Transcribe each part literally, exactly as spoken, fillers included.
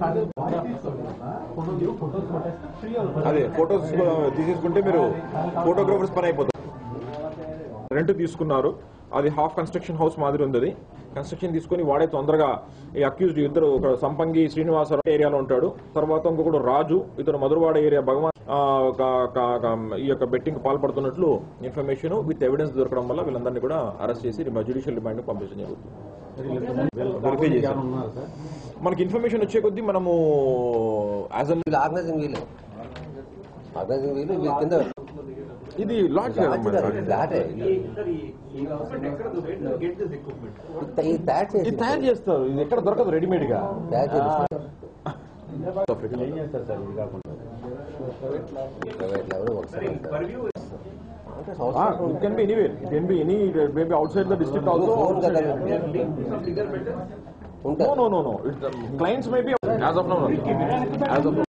అదే ఫొటోస్ తీసేసుకుంటే మీరు ఫోటోగ్రాఫర్స్ పని అయిపోతుంది. రెంట్ తీసుకున్నారు, అది హాఫ్ కన్స్ట్రక్షన్ హౌస్ మాదిరి ఉంది. అది కన్స్ట్రక్షన్ తీసుకుని వాడే తొందరగా ఈ అక్యూజ్డ్ ఇద్దరు, ఒక సంపంగి శ్రీనివాసరావు ఏరియాలో ఉంటాడు, తర్వాత ఇంకొకడు రాజు, ఇతను మధురవాడ ఏరియా భగవాన్ ఈ యొక్క బెట్టింగ్ పాల్పడుతున్నట్లు ఇన్ఫర్మేషన్ విత్ ఎవిడెన్స్ దొరకడం వల్ల వీళ్ళందరినీ కూడా అరెస్ట్ చేసి జ్యుడిషియల్ రిమాండ్ పంపించడం జరుగుతుంది. వెరిఫై చేశారు. మనకి ఇన్ఫర్మేషన్ వచ్చే కొద్దీ మనము ఇది లాట్ తయారు చేస్తారు. ఇది ఎక్కడ దొరకదు రెడీమేడ్ గా. It can be anywhere. It can be any, maybe outside the district also. No, no, no, no. It, um, clients may be as of now. As of now.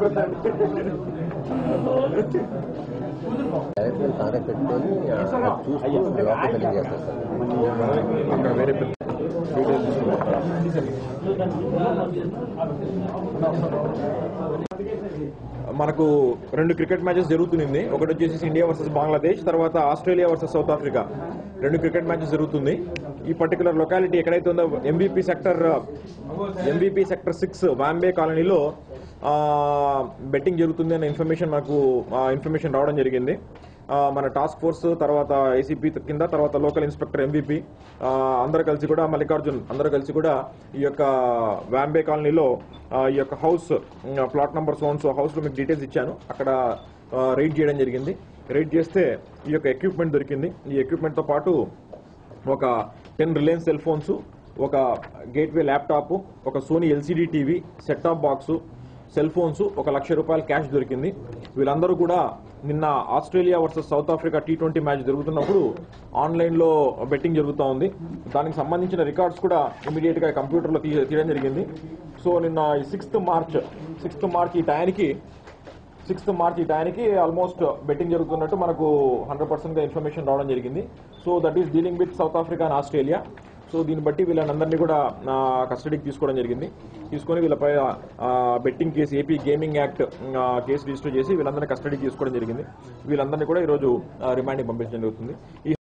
మనకు రెండు క్రికెట్ మ్యాచెస్ జరుగుతుంది. ఒకటి వచ్చేసి India versus Bangladesh, తర్వాత Australia versus South Africa. రెండు cricket matches జరుగుతుంది. ఈ particular locality ఎక్కడైతే ఉందో MBP sector MBP sector six Vambay కాలనీలో బెట్టింగ్ జరుగుతుంది అనే ఇన్ఫర్మేషన్ మనకు ఇన్ఫర్మేషన్ రావడం జరిగింది. మన టాస్క్ ఫోర్స్, తర్వాత ఏసీపీ కింద, తర్వాత లోకల్ ఇన్స్పెక్టర్ ఎంవీపీ అందరూ కలిసి కూడా, మల్లికార్జున్ అందరూ కలిసి కూడా ఈ యొక్క వాంబే కాలనీలో ఈ యొక్క హౌస్ ప్లాట్ నెంబర్ సోన్స్ హౌస్లో మీకు డీటెయిల్స్ ఇచ్చాను. అక్కడ రైడ్ చేయడం జరిగింది. రైడ్ చేస్తే ఈ యొక్క ఎక్విప్మెంట్ దొరికింది. ఈ ఎక్విప్మెంట్తో పాటు ఒక టెన్ రిలయన్స్ సెల్ ఫోన్స్, ఒక గేట్వే ల్యాప్టాప్, ఒక Sony LCD TV, set top box, cell phones, ఒక లక్ష రూపాయల క్యాష్ దొరికింది. వీళ్ళందరూ కూడా నిన్న Australia versus South Africa T twenty match జరుగుతున్నప్పుడు ఆన్లైన్లో బెట్టింగ్ జరుగుతూ ఉంది. దానికి సంబంధించిన రికార్డ్స్ కూడా ఇమీడియట్గా కంప్యూటర్లో తీయడం జరిగింది. సో నిన్న సిక్స్త్ మార్చ్ సిక్స్త్ మార్చ్ ఈ టయానికి సిక్స్త్ మార్చ్ ఈ టయానికి ఆల్మోస్ట్ బెట్టింగ్ జరుగుతున్నట్టు మనకు హండ్రెడ్ పర్సెంట్గా ఇన్ఫర్మేషన్ రావడం జరిగింది. So that is dealing with South Africa and Australia. So దీన్ని బట్టి వీళ్ళందరినీ కూడా కస్టడీకి తీసుకోవడం జరిగింది. తీసుకొని వీళ్ళపై betting case, AP gaming act case register చేసి వీళ్ళందరినీ కస్టడీకి తీసుకోవడం జరిగింది. వీళ్ళందరినీ కూడా ఈరోజు రిమాండ్కి పంపించడం జరుగుతుంది. ఈ